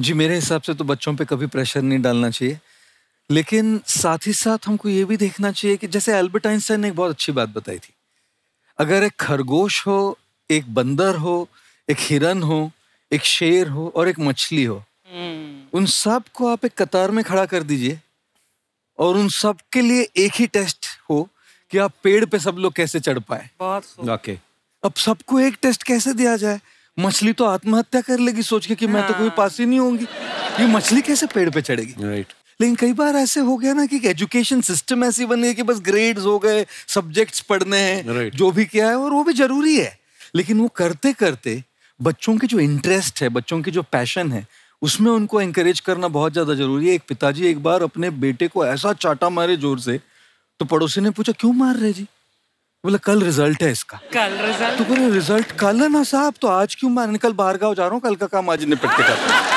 जी, मेरे हिसाब से तो बच्चों पे कभी प्रेशर नहीं डालना चाहिए, लेकिन साथ ही साथ हमको ये भी देखना चाहिए कि जैसे एल्बर्ट आइंस्टाइन ने एक बहुत अच्छी बात बताई थी, अगर एक खरगोश हो, एक बंदर हो, एक हिरन हो, एक शेर हो और एक मछली हो, उन सब को आप एक कतार में खड़ा कर दीजिए और उन सब के लिए एक ही टेस्ट हो कि आप पेड़ पे सब लोग कैसे चढ़ पाए। बहुत अब सबको एक टेस्ट कैसे दिया जाए? मछली तो आत्महत्या कर लेगी सोच के कि मैं तो कोई पास ही नहीं होंगी, ये मछली कैसे पेड़ पे चढ़ेगी? लेकिन कई बार ऐसे हो गया ना कि एजुकेशन सिस्टम ऐसी बन गई कि बस ग्रेड्स हो गए, सब्जेक्ट्स पढ़ने हैं, जो भी किया है और वो भी जरूरी है, लेकिन वो करते करते बच्चों के जो इंटरेस्ट है, बच्चों की जो पैशन है, उसमें उनको एंकरेज करना बहुत ज्यादा जरूरी है। एक पिताजी एक बार अपने बेटे को ऐसा चाटा मारे जोर से, तो पड़ोसी ने पूछा क्यों मार रहे जी? बोला कल रिजल्ट है इसका। कल रिजल्ट? तो बोले रिजल्ट कल है ना साहब, तो आज क्यों मारने? कल बाहर गाँव जा रहा हूँ, कल का काम आज निपट के करता हूं।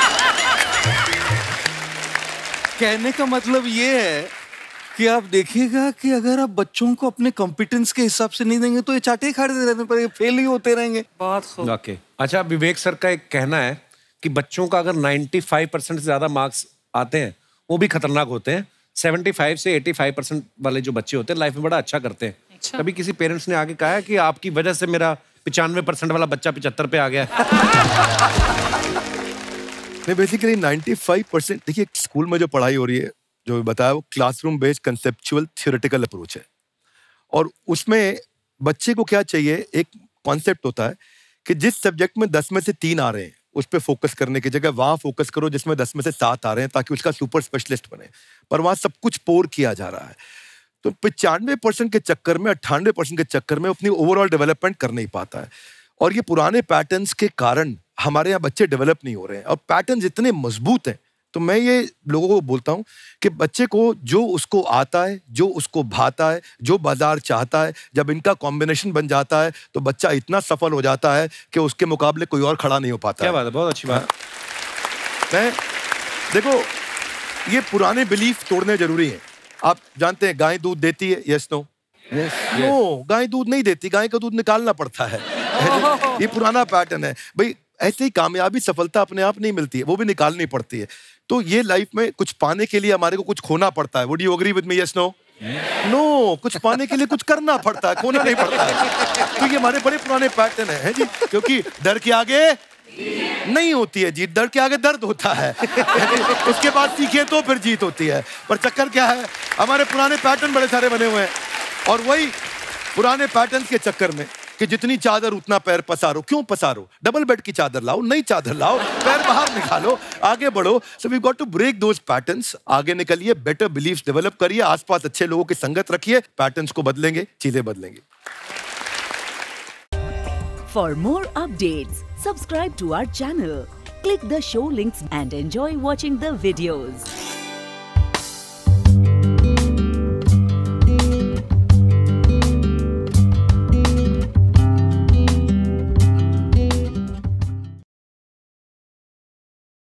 कहने का मतलब ये है कि आप देखिएगा कि अगर आप बच्चों को अपने कॉम्पिटेंस के हिसाब से नहीं देंगे तो ये चाटे खाते रहने पर फेल ही होते रहेंगे। बहुत अच्छा, विवेक सर का एक कहना है कि बच्चों का अगर 95% से ज्यादा मार्क्स आते हैं वो भी खतरनाक होते हैं। 75 से 85% वाले जो बच्चे होते हैं लाइफ में बड़ा अच्छा करते हैं। अच्छा। कभी किसी पेरेंट्स ने आगे कहा है कि आपकी वजह से मेरा 95% वाला बच्चा 75 पे आ गया? नहीं, बेसिकली 95% देखिए स्कूल में जो पढ़ाई हो रही है, जो बताया, वो classroom based conceptual theoretical approach है। और उसमें बच्चे को क्या चाहिए, एक कॉन्सेप्ट होता है कि जिस सब्जेक्ट में 10 में से 3 आ रहे हैं उस पर फोकस करने की जगह वहां फोकस करो जिसमें 10 में से 7 आ रहे हैं, ताकि उसका सुपर स्पेशलिस्ट बने। पर वहां सब कुछ पोर किया जा रहा है, तो 95% के चक्कर में, 98% के चक्कर में अपनी ओवरऑल डेवलपमेंट कर नहीं पाता है। और ये पुराने पैटर्न्स के कारण हमारे यहाँ बच्चे डेवलप नहीं हो रहे हैं, और पैटर्न्स इतने मजबूत हैं। तो मैं ये लोगों को बोलता हूँ कि बच्चे को जो उसको आता है, जो उसको भाता है, जो बाजार चाहता है, जब इनका कॉम्बिनेशन बन जाता है तो बच्चा इतना सफल हो जाता है कि उसके मुकाबले कोई और खड़ा नहीं हो पाता। क्या बात है, बहुत अच्छी बात। मैं देखो, ये पुराने बिलीफ तोड़ने जरूरी है। आप जानते हैं गाय दूध देती है, यस नो? नो, गाय दूध नहीं देती, गाय का दूध निकालना पड़ता है। ये पुराना पैटर्न है भाई। ऐसे ही कामयाबी, सफलता अपने आप नहीं मिलती है, वो भी निकालनी पड़ती है। तो ये लाइफ में कुछ पाने के लिए हमारे को कुछ खोना पड़ता है। Would you agree with me, yes no? No, कुछ पाने के लिए कुछ करना पड़ता है, खोना नहीं पड़ता है। तो ये हमारे बड़े पुराने पैटर्न है जी, क्योंकि डर के आगे नहीं होती है जीत, डर के आगे दर्द होता है। उसके बाद सीखे तो फिर जीत होती है। पर चक्कर क्या है, हमारे पुराने पैटर्न बड़े सारे बने हुए हैं, और वही पुराने पैटर्न के चक्कर में कि जितनी चादर उतना पैर पसारो। क्यों पसारो? डबल बेड की चादर लाओ, नई चादर लाओ, पैर बाहर निकालो, आगे बढ़ो। So we got to break those patterns. आगे निकलिए, बेटर बिलीव्स डेवलप करिए, आसपास अच्छे लोगों की संगत रखिए, पैटर्न्स को बदलेंगे, चीजें बदलेंगी। For more updates, subscribe to our channel, click the show links and enjoy watching the videos.